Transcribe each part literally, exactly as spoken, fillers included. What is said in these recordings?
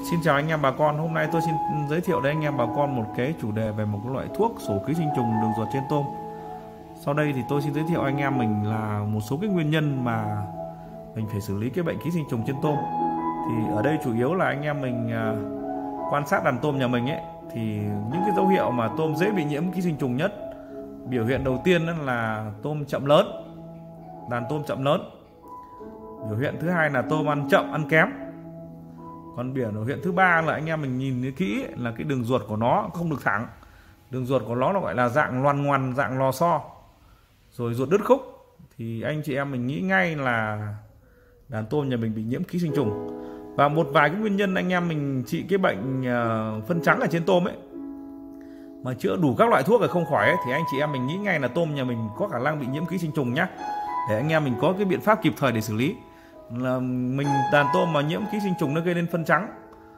Xin chào anh em bà con, hôm nay tôi xin giới thiệu đến anh em bà con một cái chủ đề về một cái loại thuốc sổ ký sinh trùng đường ruột trên tôm. Sau đây thì tôi xin giới thiệu anh em mình là một số cái nguyên nhân mà mình phải xử lý cái bệnh ký sinh trùng trên tôm. Thì ở đây chủ yếu là anh em mình quan sát đàn tôm nhà mình ấy, thì những cái dấu hiệu mà tôm dễ bị nhiễm ký sinh trùng nhất, biểu hiện đầu tiên là tôm chậm lớn, đàn tôm chậm lớn. Biểu hiện thứ hai là tôm ăn chậm, ăn kém. Còn biểu hiện thứ ba là anh em mình nhìn kỹ là cái đường ruột của nó không được thẳng, đường ruột của nó nó gọi là dạng loằn ngoằn, dạng lò xo, rồi ruột đứt khúc, thì anh chị em mình nghĩ ngay là đàn tôm nhà mình bị nhiễm ký sinh trùng. Và một vài cái nguyên nhân anh em mình trị cái bệnh phân trắng ở trên tôm ấy mà chữa đủ các loại thuốc rồi không khỏi ấy, thì anh chị em mình nghĩ ngay là tôm nhà mình có khả năng bị nhiễm ký sinh trùng nhá, để anh em mình có cái biện pháp kịp thời để xử lý. Là mình đàn tôm mà nhiễm ký sinh trùng nó gây nên phân trắng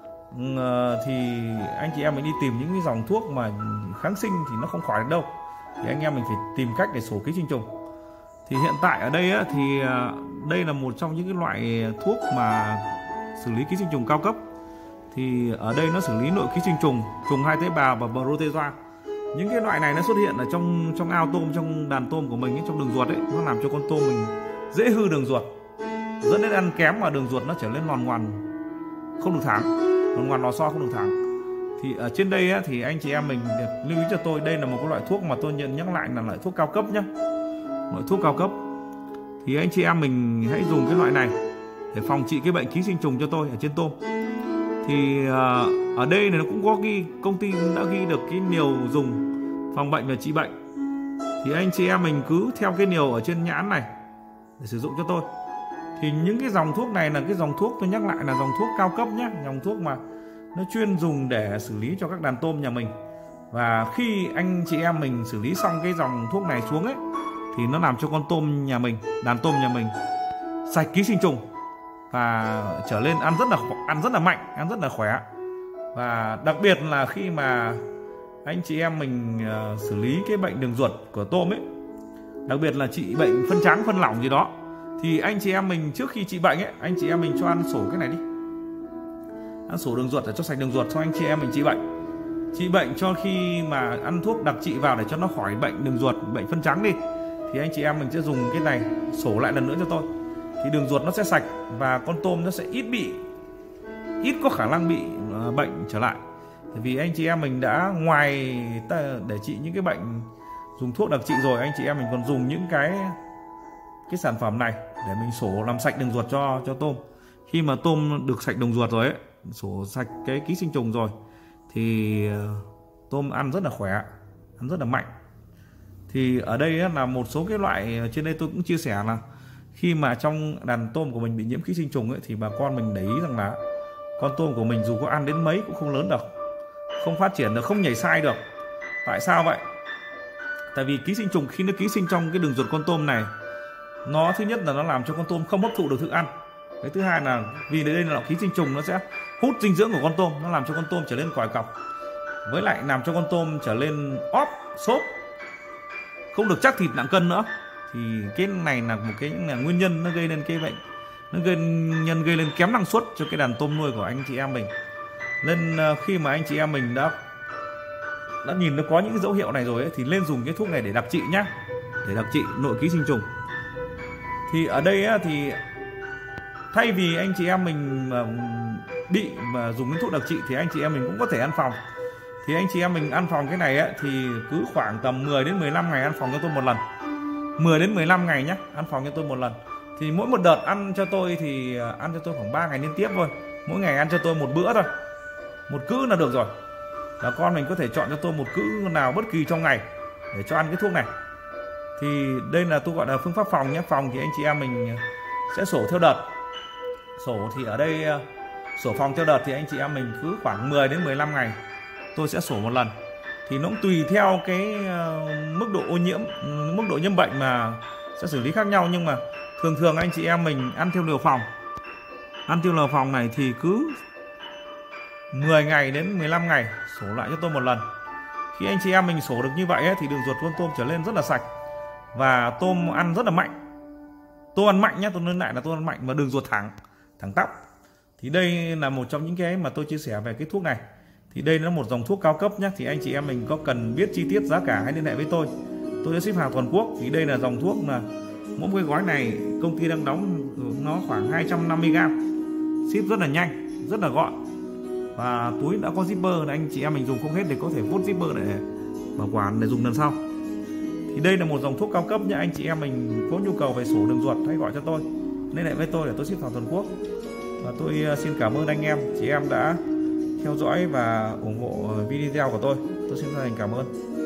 thì anh chị em mình đi tìm những cái dòng thuốc mà kháng sinh thì nó không khỏi được đâu, thì anh em mình phải tìm cách để sổ ký sinh trùng. Thì hiện tại ở đây á, thì đây là một trong những cái loại thuốc mà xử lý ký sinh trùng cao cấp. Thì ở đây nó xử lý nội ký sinh trùng, trùng hai tế bào và protozoa. Những cái loại này nó xuất hiện ở trong trong ao tôm, trong đàn tôm của mình ấy, trong đường ruột ấy, nó làm cho con tôm mình dễ hư đường ruột, dẫn đến ăn kém và đường ruột nó trở nên lòn ngoằn, không được thẳng, lòn ngoằn lò xo không được thẳng. Thì ở trên đây á, thì anh chị em mình lưu ý cho tôi, đây là một cái loại thuốc mà tôi nhận nhắc lại là loại thuốc cao cấp nhé, loại thuốc cao cấp. Thì anh chị em mình hãy dùng cái loại này để phòng trị cái bệnh ký sinh trùng cho tôi ở trên tôm. Thì ở đây này nó cũng có ghi, công ty đã ghi được cái điều dùng phòng bệnh và trị bệnh. Thì anh chị em mình cứ theo cái điều ở trên nhãn này để sử dụng cho tôi. Thì những cái dòng thuốc này là cái dòng thuốc, tôi nhắc lại là dòng thuốc cao cấp nhé, dòng thuốc mà nó chuyên dùng để xử lý cho các đàn tôm nhà mình. Và khi anh chị em mình xử lý xong cái dòng thuốc này xuống ấy, thì nó làm cho con tôm nhà mình, đàn tôm nhà mình sạch ký sinh trùng và trở lên ăn rất là ăn rất là mạnh, ăn rất là khỏe. Và đặc biệt là khi mà anh chị em mình uh, xử lý cái bệnh đường ruột của tôm ấy, đặc biệt là trị bệnh phân trắng, phân lỏng gì đó, thì anh chị em mình trước khi trị bệnh ấy, anh chị em mình cho ăn sổ cái này đi, ăn sổ đường ruột để cho sạch đường ruột, cho anh chị em mình trị bệnh. Trị bệnh cho khi mà ăn thuốc đặc trị vào để cho nó khỏi bệnh đường ruột, bệnh phân trắng đi, thì anh chị em mình sẽ dùng cái này sổ lại lần nữa cho tôi, thì đường ruột nó sẽ sạch và con tôm nó sẽ ít bị ít có khả năng bị uh, bệnh trở lại. Bởi vì anh chị em mình đã ngoài ta, để trị những cái bệnh dùng thuốc đặc trị rồi, anh chị em mình còn dùng những cái cái sản phẩm này để mình sổ làm sạch đường ruột cho cho tôm. Khi mà tôm được sạch đường ruột rồi ấy, sổ sạch cái ký sinh trùng rồi, thì tôm ăn rất là khỏe, ăn rất là mạnh. Thì ở đây là một số cái loại trên đây tôi cũng chia sẻ là khi mà trong đàn tôm của mình bị nhiễm ký sinh trùng ấy, thì bà con mình để ý rằng là con tôm của mình dù có ăn đến mấy cũng không lớn được, không phát triển được, không nhảy sai được. Tại sao vậy? Tại vì ký sinh trùng khi nó ký sinh trong cái đường ruột con tôm này, nó thứ nhất là nó làm cho con tôm không hấp thụ được thức ăn. Cái thứ hai là vì đây là ký sinh trùng, nó sẽ hút dinh dưỡng của con tôm, nó làm cho con tôm trở nên còi cọc, với lại làm cho con tôm trở nên óp, xốp, không được chắc thịt nặng cân nữa. Thì cái này là một cái là nguyên nhân nó gây nên cái bệnh, nó gây nhân gây lên kém năng suất cho cái đàn tôm nuôi của anh chị em mình. Nên khi mà anh chị em mình đã đã nhìn nó có những cái dấu hiệu này rồi ấy, thì lên dùng cái thuốc này để đặc trị nhá, để đặc trị nội ký sinh trùng. Thì ở đây á, thì thay vì anh chị em mình mà bị mà dùng cái thuốc đặc trị thì anh chị em mình cũng có thể ăn phòng. Thì anh chị em mình ăn phòng cái này á, thì cứ khoảng tầm mười đến mười lăm ngày ăn phòng cho tôi một lần, mười đến mười lăm ngày nhé, ăn phòng cho tôi một lần. Thì mỗi một đợt ăn cho tôi thì ăn cho tôi khoảng ba ngày liên tiếp thôi, mỗi ngày ăn cho tôi một bữa thôi, một cữ là được rồi. Là con mình có thể chọn cho tôi một cữ nào bất kỳ trong ngày để cho ăn cái thuốc này. Thì đây là tôi gọi là phương pháp phòng nhé. Phòng thì anh chị em mình sẽ sổ theo đợt. Sổ thì ở đây sổ phòng theo đợt thì anh chị em mình cứ khoảng mười đến mười lăm ngày tôi sẽ sổ một lần. Thì nó cũng tùy theo cái mức độ ô nhiễm, mức độ nhiễm bệnh mà sẽ xử lý khác nhau. Nhưng mà thường thường anh chị em mình ăn theo liều phòng, ăn theo liều phòng này thì cứ mười ngày đến mười lăm ngày sổ lại cho tôi một lần. Khi anh chị em mình sổ được như vậy ấy, thì đường ruột con tôm trở lên rất là sạch và tôm ăn rất là mạnh. Tôm ăn mạnh nhé, tôi nói lại là tôm ăn mạnh và đường ruột thẳng, thẳng tắp. Thì đây là một trong những cái mà tôi chia sẻ về cái thuốc này. Thì đây là một dòng thuốc cao cấp nhé. Thì anh chị em mình có cần biết chi tiết giá cả hãy liên hệ với tôi. Tôi sẽ ship hàng toàn quốc. Thì đây là dòng thuốc là mỗi cái gói này công ty đang đóng nó khoảng hai trăm năm mươi gam, ship rất là nhanh, rất là gọn, và túi đã có zipper là anh chị em mình dùng không hết thì có thể vút zipper để bảo quản để dùng lần sau. Thì đây là một dòng thuốc cao cấp nhé. Anh chị em mình có nhu cầu về sổ đường ruột hãy gọi cho tôi, liên hệ với tôi để tôi ship hàng toàn quốc. Và tôi xin cảm ơn anh em chị em đã theo dõi và ủng hộ video của tôi. Tôi xin chân thành cảm ơn.